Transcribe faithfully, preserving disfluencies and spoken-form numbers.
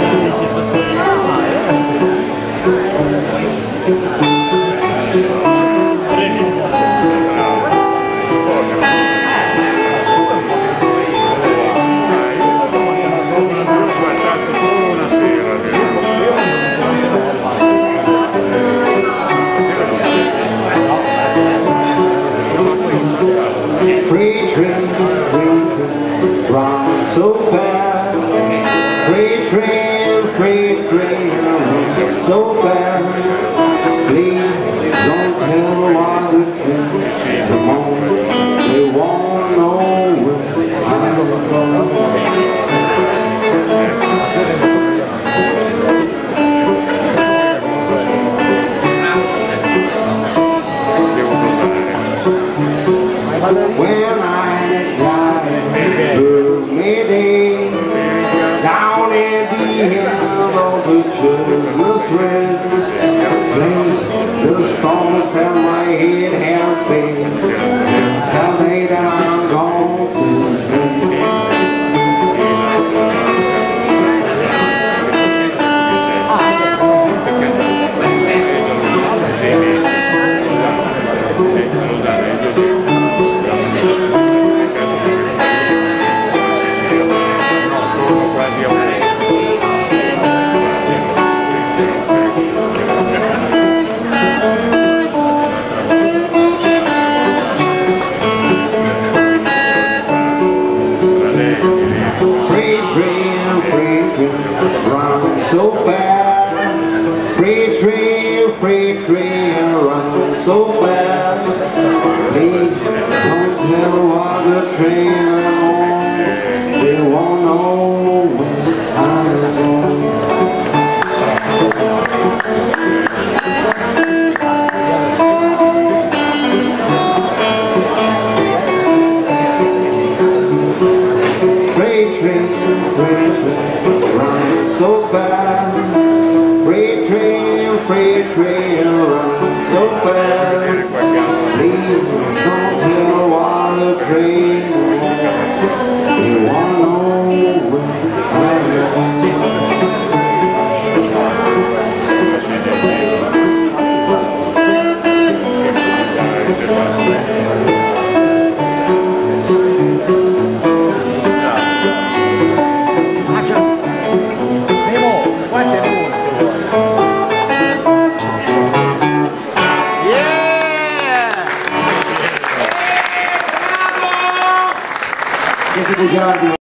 Freight train, freight train, run so fast. Freight train, freight train, run so fast. Please don't tell why the train, the moment they won't know where I'm going. When I die, girl, mayday, down at the end of the Christmas red, play the storms and my head have failed, and tell they that I'm gone to sleep. Run so fast, freight train, freight train, run so fast. Please don't tell what the train I'm on, they won't know where I'm going. Freight train, freight train, run so fast. Freight train, freight train, run so fast. Please don't tell why the train won't. You won't know where I'm going. Siete bugiardi.